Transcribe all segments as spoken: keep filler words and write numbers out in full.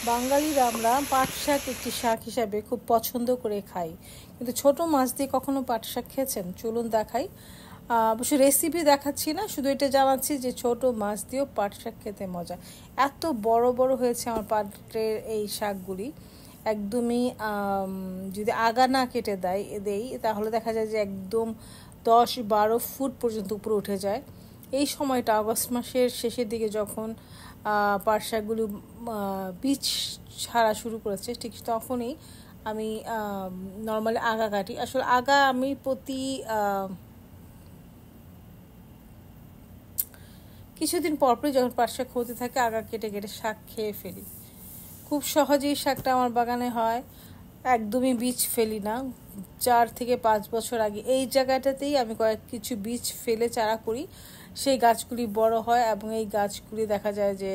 বাঙালিরা আমরা পাট শাক একটি শাক হিসাবে খুব পছন্দ করে খাই, কিন্তু ছোট মাছ দিয়ে কখনো পাট শাক খেয়েছেন? চলুন দেখাই। অবশ্য রেসিপি দেখাচ্ছি না, শুধু এটা জানাচ্ছি যে ছোট মাছ দিয়েও পাট শাক খেতে মজা। এত বড় বড় হয়েছে আমার পাটের এই শাকগুলি, একদমই যদি আগা না কেটে দেয় দেই তাহলে দেখা যায় যে একদম দশ বারো ফুট পর্যন্ত উপরে উঠে যায়। এই সময়টা আগস্ট মাসের শেষের দিকে যখন পাট শাকগুলো বীজ ছাড়া শুরু করেছে, ঠিক তখনই আমি নর্মালি আগা কাটি। আসলে আগা আমি প্রতি কিছুদিন পরপরই যখন পাট শাক হতে থাকে আগা কেটে কেটে শাক খেয়ে ফেলি। খুব সহজেই শাকটা আমার বাগানে হয়, একদমই বীজ ফেলি না। চার থেকে পাঁচ বছর আগে এই জায়গাটাতেই আমি কয়েক কিছু বীজ ফেলে চারা করি, সেই গাছগুলি বড় হয় এবং এই গাছগুলি দেখা যায় যে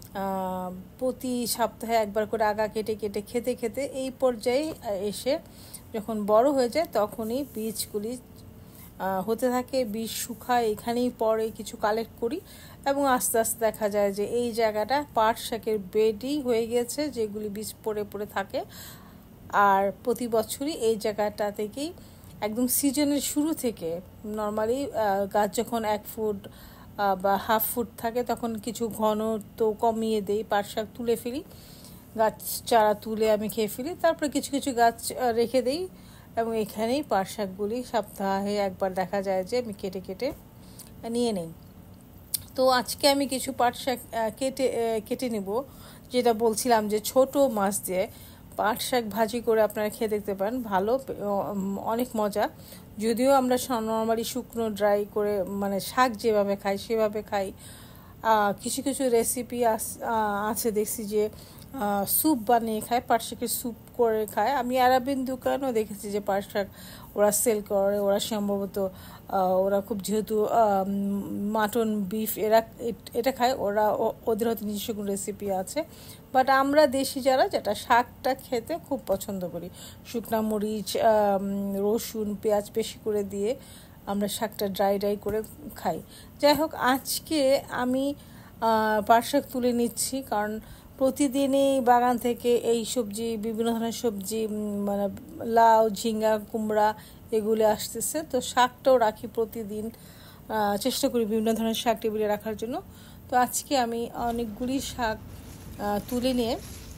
প্রতি সপ্তাহে একবার করে আগা কেটে কেটে খেতে খেতে এই পর্যায়ে এসে যখন বড় হয়ে যায় তখনই বীজগুলি হতে থাকে, বীজ শুকায়, এখানেই পরে কিছু কালেক্ট করি এবং আস্তে আস্তে দেখা যায় যে এই জায়গাটা পাট শাকের বেডই হয়ে গেছে, যেগুলি বীজ পড়ে পড়ে থাকে। আর প্রতি বছরই এই জায়গাটা থেকেই একদম সিজনের শুরু থেকে নর্মালি গাছ যখন এক ফুট বা হাফ ফুট থাকে তখন কিছু ঘন তো কমিয়ে দেই, পাট শাক তুলে ফেলি, গাছ চারা তুলে আমি খেয়ে ফেলি। তারপরে কিছু কিছু গাছ রেখে দিই এবং এখানেই পাট শাকগুলি সপ্তাহে একবার দেখা যায় যে আমি কেটে কেটে নিয়ে নেই। তো আজকে আমি কিছু পাট শাক কেটে কেটে নেব, যেটা বলছিলাম যে ছোট মাছ দিয়ে পাট শাক ভাজি করে আপনারা খেয়ে দেখতে পারেন, ভালো, অনেক মজা। যদিও আমরা নর্মালি শুকনো ড্রাই করে মানে শাক যেভাবে খাই সেভাবে খাই, কিছু কিছু রেসিপি আছে দেখছি যে স্যুপ বানিয়ে খায়, পাট শাকের স্যুপ করে খায়। আমি আরাবিয়ান দোকানও দেখেছি যে পাট শাক ওরা সেল করে, ওরা সম্ভবত ওরা খুব যেহেতু মাটন বিফ এরা এটা খায়, ওরা ওদের হয়তো নিজস্ব কোনো রেসিপি আছে। বাট আমরা দেশি যারা যেটা শাকটা খেতে খুব পছন্দ করি, শুকনা মরিচ রসুন পেঁয়াজ বেশি করে দিয়ে আমরা শাকটা ড্রাই ড্রাই করে খাই। যাই হোক, আজকে আমি পাট শাক তুলে নিচ্ছি কারণ প্রতিদিনই বাগান থেকে এই সবজি, বিভিন্ন ধরনের সবজি মানে লাউ ঝিঙ্গা কুমড়া এগুলো আসতেছে, তো শাকটাও রাখি প্রতিদিন, চেষ্টা করি বিভিন্ন ধরনের শাক টেবিলে রাখার জন্য। তো আজকে আমি অনেকগুলি শাক তুলে নিয়ে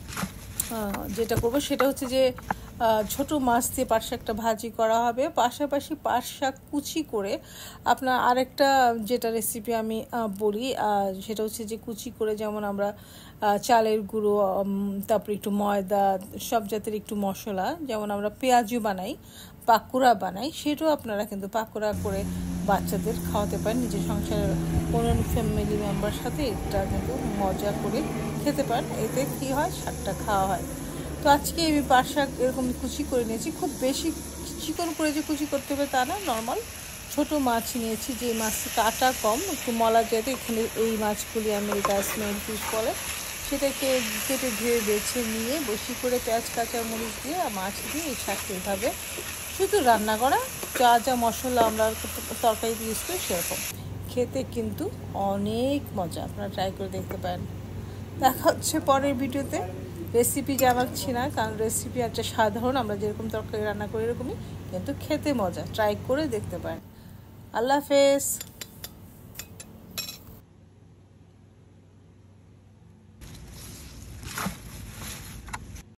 যেটা করবো সেটা হচ্ছে যে ছোট মাছ দিয়ে পাট শাকটা ভাজি করা হবে, পাশাপাশি পাট শাক কুচি করে আপনার আরেকটা যেটা রেসিপি আমি বলি সেটা হচ্ছে যে কুচি করে, যেমন আমরা চালের গুঁড়ো, তারপরে একটু ময়দা, সব জাতের একটু মশলা, যেমন আমরা পেঁয়াজু বানাই, পাকোড়া বানাই, সেটাও আপনারা কিন্তু পাকোড়া করে বাচ্চাদের খাওয়াতে পারেন, নিজের সংসারের কোনো ফ্যামিলি মেম্বার সাথে এটা কিন্তু মজা করে খেতে পারেন। এতে কী হয়, শাকটা খাওয়া হয়। তো আজকে আমি পাট শাক এরকম কুচি করে নিয়েছি, খুব বেশি চিকন করে যে কুচি করতে হবে তা না, নর্মাল ছোট মাছ নিয়েছি, যে মাছ কাটা কম, একটু মলা যেতে, এখানে এই মাছগুলি আমেরিকা স্নেল ফিশ বলে, সেটাকে কেটে ধুয়ে বেছে নিয়ে বেশি করে পেঁয়াজ কাঁচা মরিচ দিয়ে মাছ দিয়ে এই শাকটা এভাবে শুধু রান্না করা, যা যা মশলা আমরা তরকারিতে ইউজ করি সেরকম, খেতে কিন্তু অনেক মজা, আপনারা ট্রাই করে দেখতে পারেন। দেখা হচ্ছে পরের ভিডিওতে। রেসিপি জানাচ্ছি না কারণ রেসিপি একটা সাধারণ, আমরা যেরকম তরকারি রান্না করি এরকমই, কিন্তু খেতে মজা, ট্রাই করে দেখতে পারেন। আল্লাহ হাফেজ।